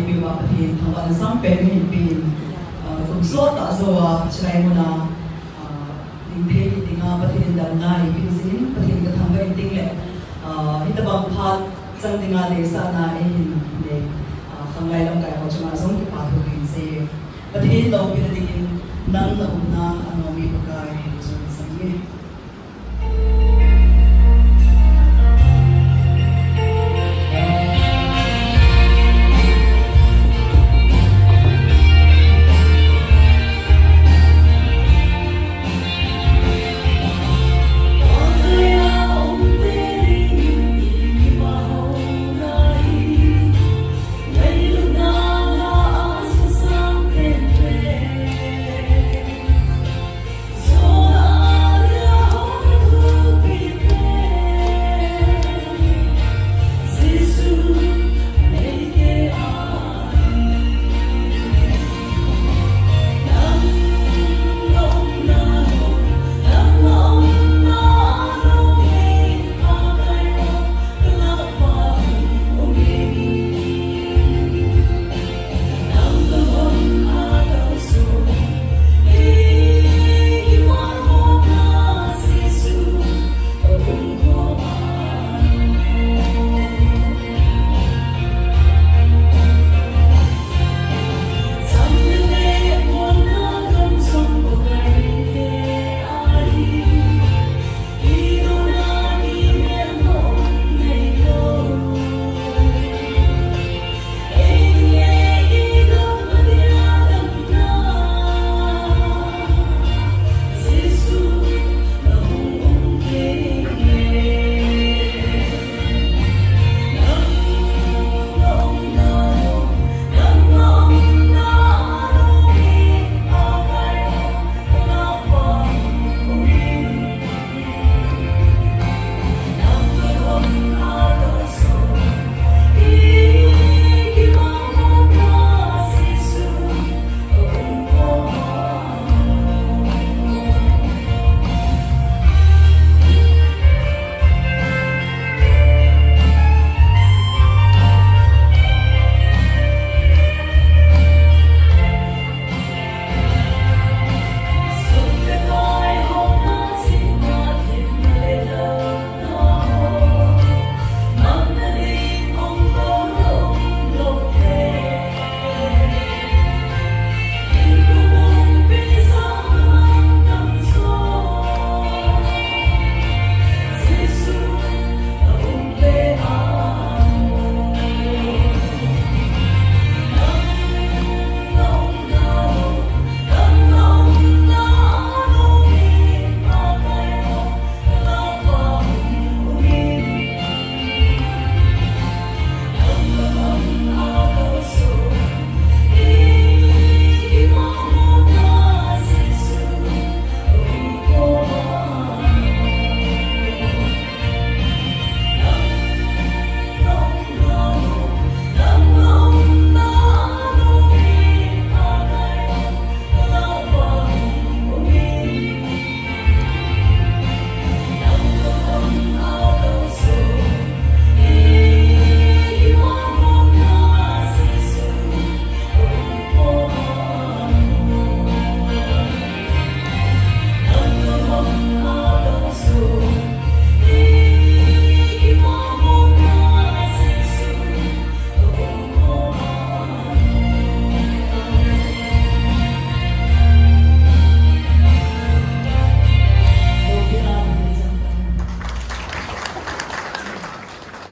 mi wa pathin thang an sam pe mi pin kum so ta zo wa chai mo na ding the ki tinga pathin dam na ni pin sin pathin ka thang ga ting le hitabang phat chang tinga de sa na e hin le khang lai lam kai ho chama song ki pa thu kin se pathin lo pin ding nan na ano mi pa kai so sang